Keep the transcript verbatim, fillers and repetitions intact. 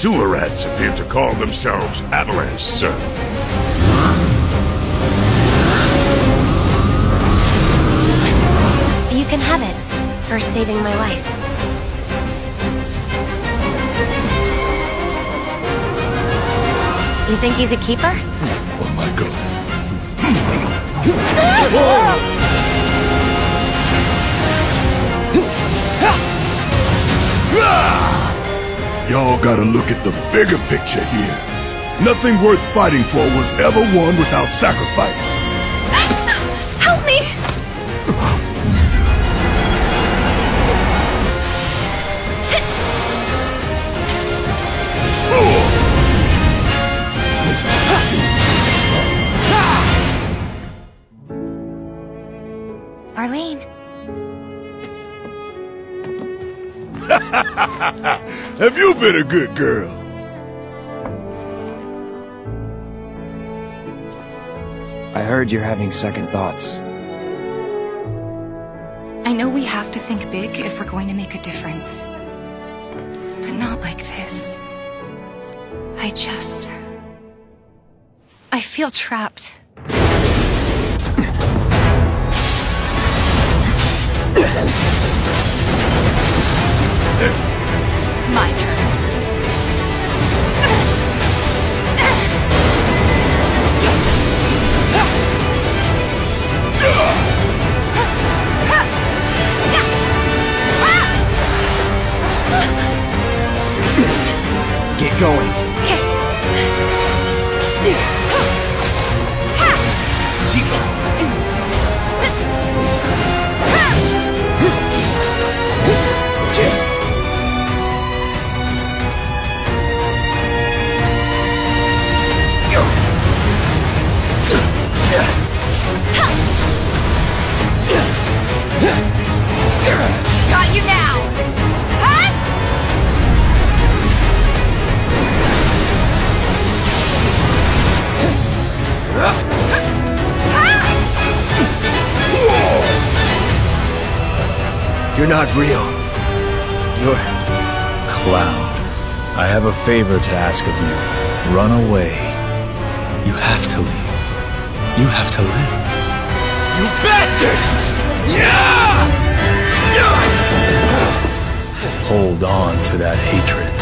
sewer rats appear to call themselves Avalanche, sir. You can have it, for saving my life. You think he's a keeper? Oh my god. Y'all gotta look at the bigger picture here. Nothing worth fighting for was ever won without sacrifice. Help me! Arlene. Have you been a good girl? I heard you're having second thoughts. I know we have to think big if we're going to make a difference. But not like this. I just... I feel trapped. My turn. Get going. Okay. Got you now! Huh? You're not real. You're... Clown, I have a favor to ask of you. Run away. You have to leave. You have to live. You bastard! Yeah! Hold on to that hatred.